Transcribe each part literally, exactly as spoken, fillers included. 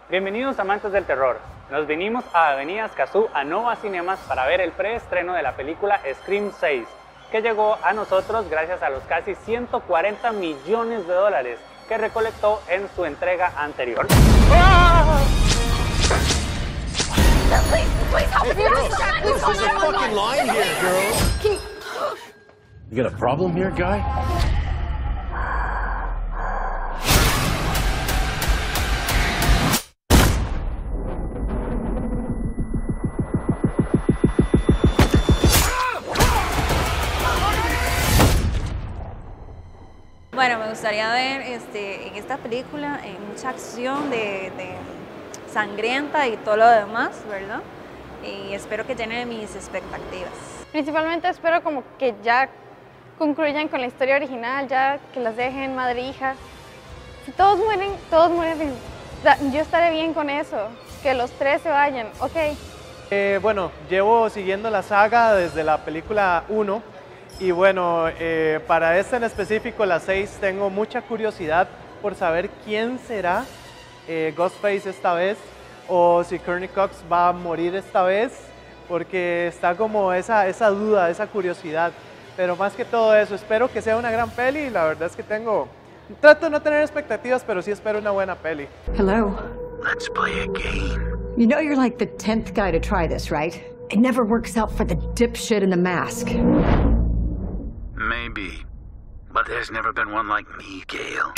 Bienvenidos amantes del terror. Nos vinimos a Avenida Escazú a Nova Cinemas para ver el preestreno de la película Scream seis, que llegó a nosotros gracias a los casi ciento cuarenta millones de dólares que recolectó en su entrega anterior. ¡Ah! You got a problem here, guy? Bueno, me gustaría ver este, en esta película eh, mucha acción de, de sangrienta y todo lo demás, ¿verdad? Y espero que llene mis expectativas. Principalmente espero como que ya concluyan con la historia original, ya que las dejen madre e hija. Si todos mueren, todos mueren. Yo estaré bien con eso, que los tres se vayan, ok. Eh, bueno, llevo siguiendo la saga desde la película uno. Y bueno, eh, para esta en específico, la seis, tengo mucha curiosidad por saber quién será eh, Ghostface esta vez, o si Courtney Cox va a morir esta vez, porque está como esa, esa duda, esa curiosidad. Pero más que todo eso, espero que sea una gran peli, y la verdad es que tengo... Trato de no tener expectativas, pero sí espero una buena peli. Hello. Let's play a game. You know you're like the tenth guy to try this, right? It never works out for the dipshit in the mask. Maybe. But there's never been one like me, Gale.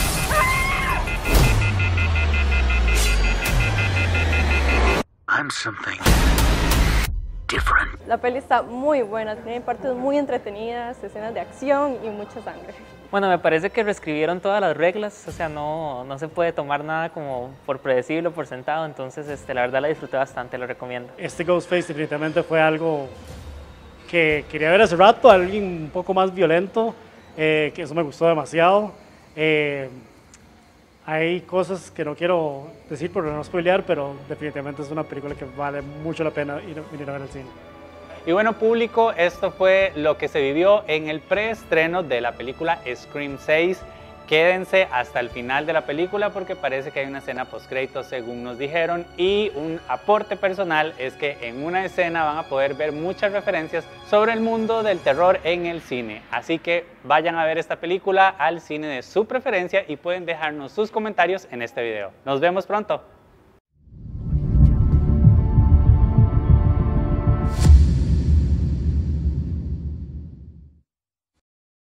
I'm something different. La peli está muy buena, tiene partes muy entretenidas, escenas de acción y mucha sangre. Bueno, me parece que reescribieron todas las reglas, o sea, no, no se puede tomar nada como por predecible o por sentado, entonces este, la verdad la disfruté bastante, lo recomiendo. Este Ghostface definitivamente fue algo que quería ver hace rato, alguien un poco más violento, eh, que eso me gustó demasiado. Eh, hay cosas que no quiero decir por no spoilear, pero definitivamente es una película que vale mucho la pena ir, venir a ver al cine. Y bueno, público, esto fue lo que se vivió en el preestreno de la película Scream seis. Quédense hasta el final de la película porque parece que hay una escena postcréditos según nos dijeron, y un aporte personal es que en una escena van a poder ver muchas referencias sobre el mundo del terror en el cine. Así que vayan a ver esta película al cine de su preferencia y pueden dejarnos sus comentarios en este video. Nos vemos pronto.